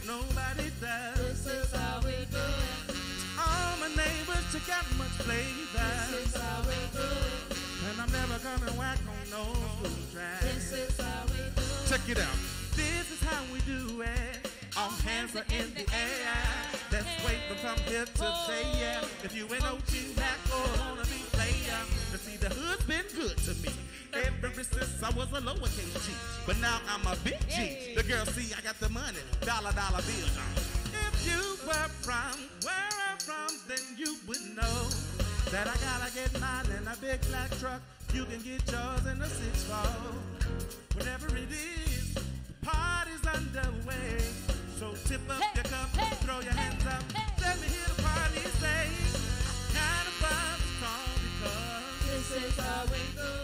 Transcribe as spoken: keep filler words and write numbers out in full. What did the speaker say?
nobody does. This is how we do it. All my neighbors, you got much flavor. This is how we do it. And I'm never gonna whack on no food track. This is how we do it. Check it out. This is how we do it. All hands are in the air. Let's wait from here to there. Yeah. If you ain't no G back or wanna be player, to see the hood's been good to me. Ever since I was a lowercase G, but now I'm a big G. The girls see I got the money, dollar dollar bills on. If you were from where I'm from, then you would know that I gotta get mine in a big black truck. You can get yours in a six four. Whatever it is, the party's underway. So tip up Hey, your cup, hey, throw your hey, hands up. hey. Let me hear the party say, kind of fun strong because This is how we do